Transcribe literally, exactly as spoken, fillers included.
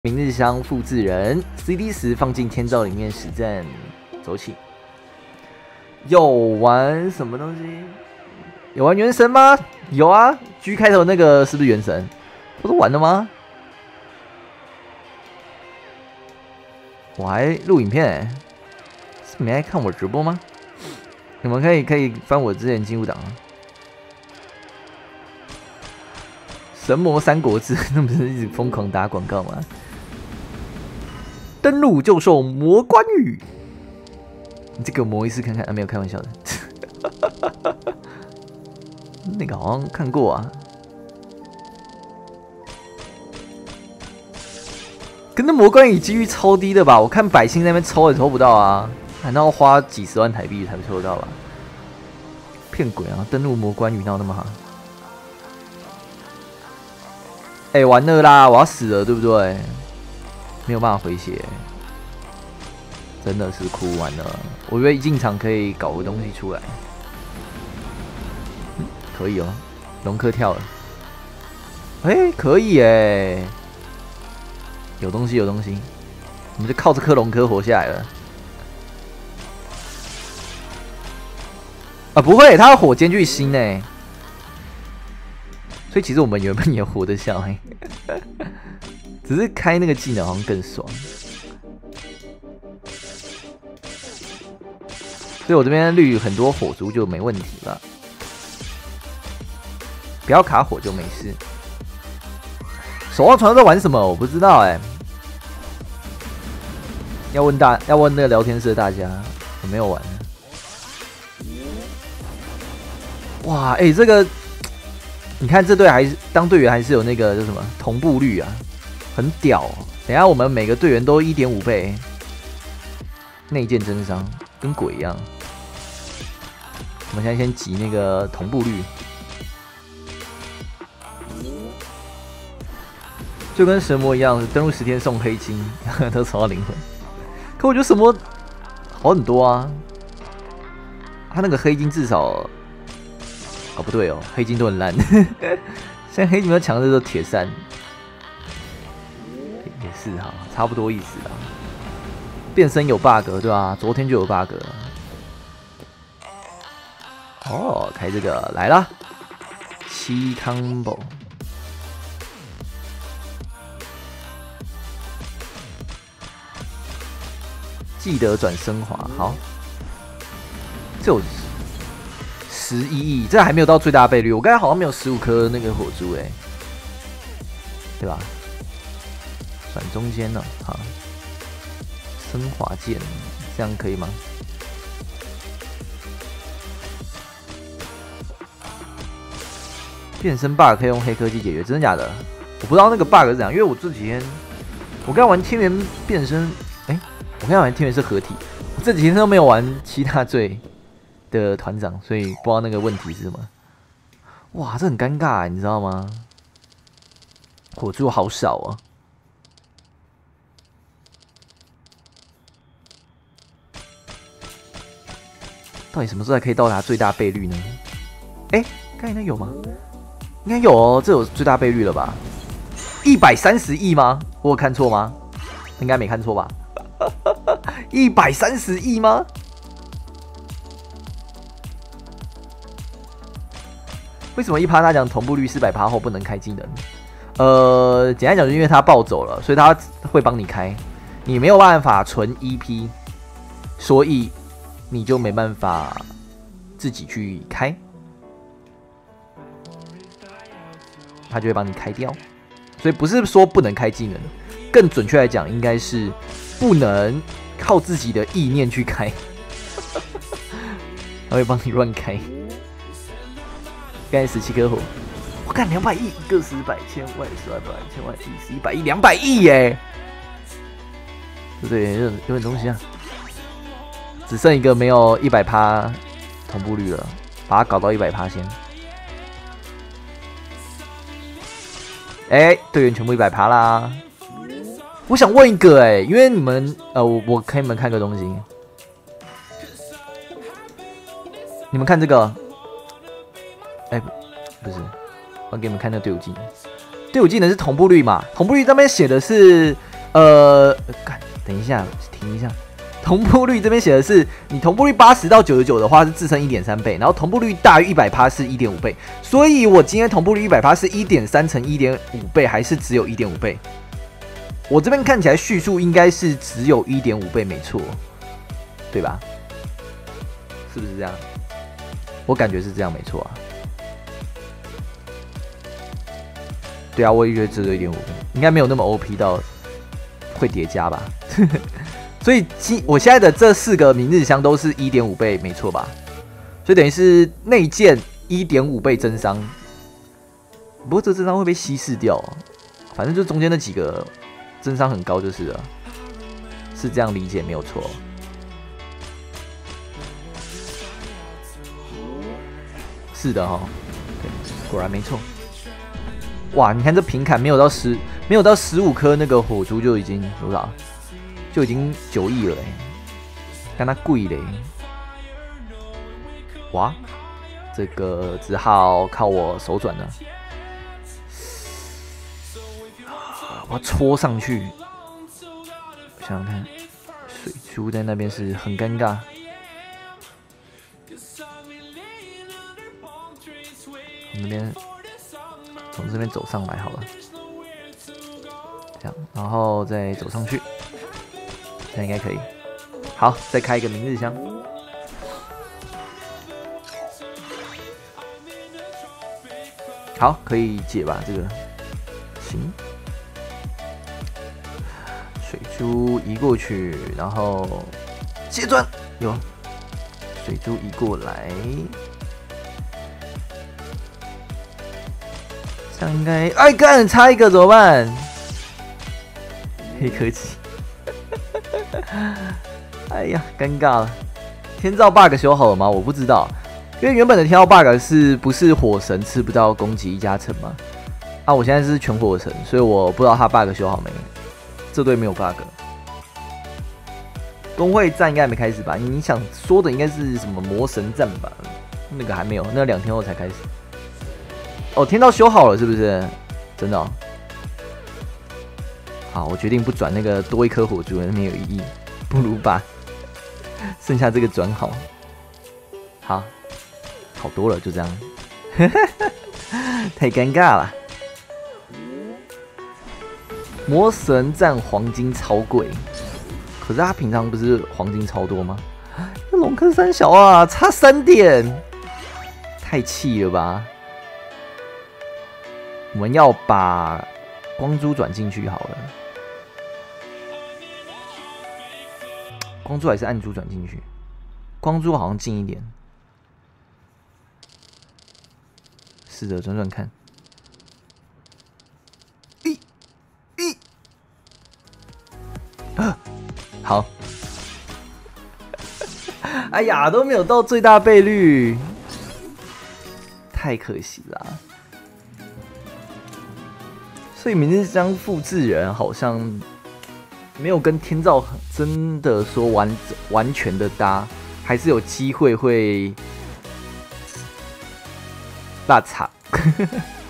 明日香复制人 C D 十放进天照里面实战，走起。有玩什么东西？有玩原神吗？有啊 ，G 开头那个是不是原神？不是玩了吗？我还录影片、欸，是没来看我直播吗？你们可以可以翻我之前进入档啊。神魔三国志，那不是一直疯狂打广告吗？登录就受魔关羽，你这个磨一次看看啊，没有开玩笑的。那个好像看过啊，跟那魔关羽几率超低的吧？我看百姓那边抽也抽不到啊，难道要花几十万台币才抽得到吧？骗鬼啊！登录魔关羽哪有那么好？哎、欸，完了啦！我要死了，对不对？没有办法回血，真的是哭完了。我以为一进场可以搞个东西出来，嗯、可以哦，龙科跳了，哎、欸，可以哎，有东西有东西，我们就靠这颗龙科活下来了。啊，不会，他有火箭巨星呢，所以其实我们原本也活得下来。只是开那个技能好像更爽，所以我这边绿很多火烛就没问题了，不要卡火就没事。守望传说在玩什么？我不知道哎、欸，要问大要问那个聊天室的大家，我没有玩。哇，哎、欸，这个你看这队还是当队员还是有那个叫什么同步率啊？很屌、哦！等一下我们每个队员都 一点五 倍，内建真伤，跟鬼一样。我们现在先挤那个同步率，就跟神魔一样，登录十天送黑金，都抽到灵魂。可我觉得神魔好很多啊，他那个黑金至少，哦不对哦，黑金都很烂。现在黑金比较强的都铁扇。也是哈，差不多意思啦。变身有 bug 对吧、啊？昨天就有 bug。哦，开这个来啦，七 combo， 记得转升华。好，这有十一亿，这还没有到最大倍率。我刚才好像没有十五颗那个火珠哎、欸，对吧？转中间呢，好，升华剑，这样可以吗？变身 bug 可以用黑科技解决，真的假的？我不知道那个 bug 是怎样，因为我这几天我刚玩天元变身，哎、欸，我刚玩天元是合体，我这几天都没有玩七大罪的团长，所以不知道那个问题是什么。哇，这很尴尬，你知道吗？火柱好少啊。到底什么时候才可以到达最大倍率呢？哎、欸，刚才那有吗？应该有哦，这有最大倍率了吧？一百三十亿吗？我有看错吗？应该没看错吧？一百三十亿吗？为什么一趴他讲同步率四百趴后不能开技能？呃，简单讲，就因为他暴走了，所以他会帮你开，你没有办法纯 E P， 所以。你就没办法自己去开，他就会帮你开掉。所以不是说不能开技能，更准确来讲，应该是不能靠自己的意念去开，他会帮你乱开。刚才十七颗火，我看两百亿，一个十百千万十万百千万亿十一百亿两百亿耶，对不对？有有点东西啊。只剩一个没有一百趴同步率了，把它搞到一百趴先。哎、欸，队员全部一百趴啦！我想问一个、欸，哎，因为你们呃，我我给你们看个东西，你们看这个，哎、欸，不是，我给你们看那个队伍技能，队伍技能是同步率嘛？同步率那边写的是呃，干，等一下，停一下。同步率这边写的是，你同步率八十到九十九的话是自身 一点三 倍，然后同步率大于 百分之百 是 一点五 倍。所以我今天同步率 百分之百 是 一点三 乘 一点五 倍，还是只有 一点五 倍？我这边看起来叙述应该是只有 一点五 倍，没错，对吧？是不是这样？我感觉是这样，没错啊。对啊，我也觉得只有 一点五 倍，应该没有那么 O P 到会叠加吧。所以我现在的这四个明日香都是 一点五 倍，没错吧？所以等于是内建 一点五 倍增伤，不过这增伤会被稀释掉、啊，反正就中间那几个增伤很高就是了，是这样理解没有错。是的哈、哦，对，果然没错。哇，你看这平砍没有到十，没有到十五颗那个火珠就已经多少？就已经九亿了哎、欸，看它贵嘞！哇，这个只好靠我手转了。我要戳上去，我想想看，水珠在那边是很尴尬。我们那边从这边走上来好了，这样，然后再走上去。这样应该可以。好，再开一个明日香。好，可以解吧？这个行。水珠移过去，然后接转，有水珠移过来，这样应该……哎，干，差一个怎么办？黑科技。哎呀，尴尬了！天照 bug 修好了吗？我不知道，因为原本的天照 bug 是不是火神吃不到攻击一加成吗？啊，我现在是全火神，所以我不知道他 bug 修好没。这队没有 bug。工会战应该还没开始吧？你想说的应该是什么魔神战吧？那个还没有，那两天后才开始。哦，天照修好了是不是？真的、哦？好，我决定不转那个多一颗火珠，那没有意义，不如把剩下这个转好。好，好多了，就这样。太尴尬了。魔神战黄金超贵，可是他平常不是黄金超多吗？那龙科三小啊，差三点，太气了吧！我们要把光珠转进去好了。光珠还是暗珠转进去？光珠好像近一点。试着转转看。咦咦，啊，好。哎呀，都没有到最大倍率，太可惜了。所以明日香复制人好像没有跟天照真的说完完全的搭，还是有机会会大差。